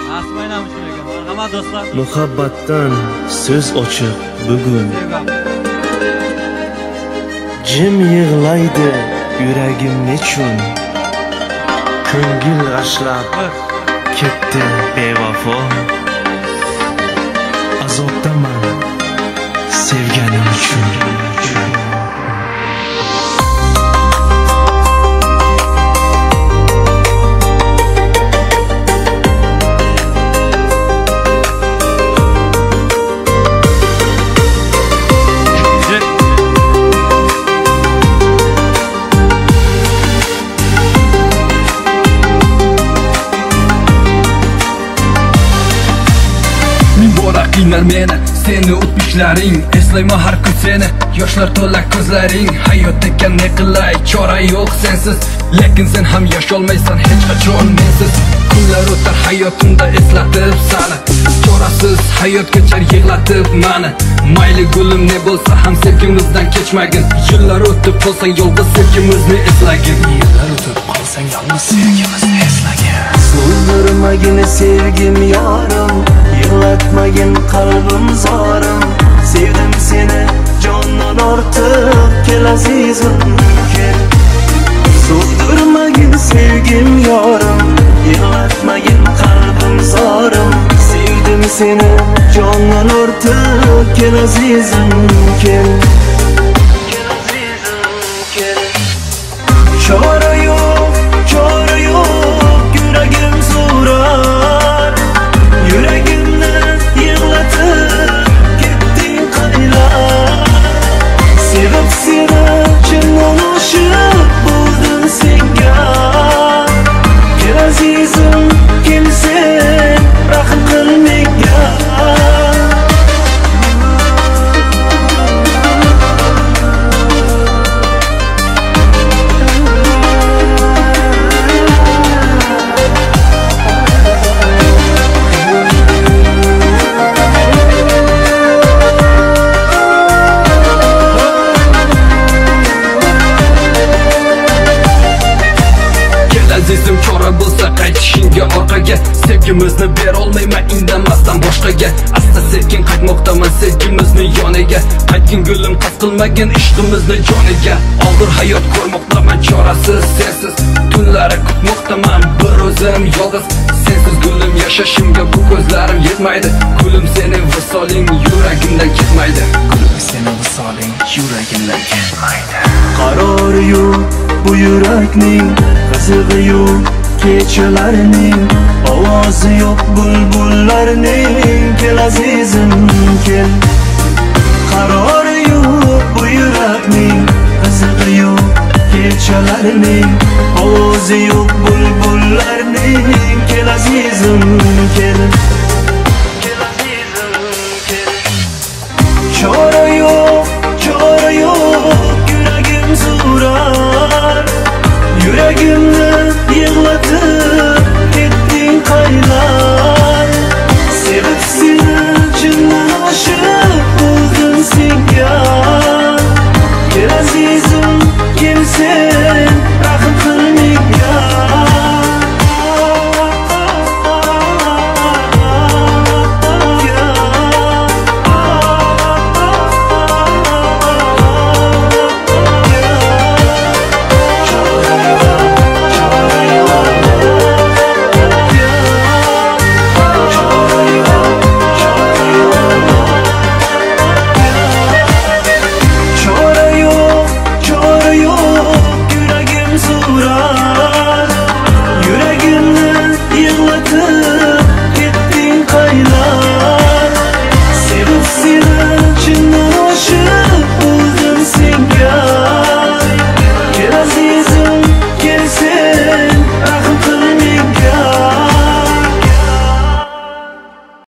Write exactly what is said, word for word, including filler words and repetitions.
Asmaynamış ekan. Marhamat do'stlar. Muhabbatdan so'z ochiq bugun. Jim yig'laydi yuragim nechun. Ko'ngil g'ashlab ketdi bevafo. Azobdaman sevganim uchun. Qiynar meni seni o'tmishlaring, eslayman har kun seni, yoshlar to'la ko'zlaring. Hayot ekan ne qilay, chora yo'q sensiz, lekin sen ham yasholmaysan hech qachon mensiz. Kunlar o'tar hayotimda eslatib sani, chorasiz hayot kechar yig'latib mani. Mayli gulim ne bo'lsa ham sevgimizdan kechmagin, yillar o'tib qolsang yolg'iz sevgimizni eslagin. Yillar o'tib qolsang yolg'iz sevgimizni eslagin. So'ndirmagin sevgim yorim, yig'latmagin qalbim zorim. Sevdim seni jondan ortiq, kel azizim kel. So'ndirmagin sevgim yorim, yig'latmagin qalbim zorim. Sevdim seni jondan ortiq, kel azizim kel. Kel azizim kel. Chora yo'q, chora yo'q, yuragim so'rar. Yuragimni yig'latib ketding qaylar. Sevib seni chindan oshiq bo'ldim senga. Kel azizim kel sen, rahm qil menga. Azizim chora bo'lsa qaytishingga orqaga, sevgimizni ber olmayman indamasdan boshqaga. Asta sekin qaytmoqdaman sevgimizni yoniga, qaytgin gulim qas qilmagin ishqimizni joniga. Og'ir hayot ko'rmoqdaman chorasiz sensiz, tunlari kutmoqdaman bir o'zim yolg'iz. Sensiz gulim yashashimga bu ko'zlarim yetmaydi, gulim sening visoling yuragimdan ketmaydi. Gulim sening visoling yuragimdan ketmaydi. Qarori yo'q bu yurakning, qizig'i yo'q kechalarning, ovozi yo'q bulbullarning. Kel azizim kel. Qarori yo'q bu yurakning, qizig'i yo'q kechalarning, ovozi yo'q bulbullarning. Kel azizim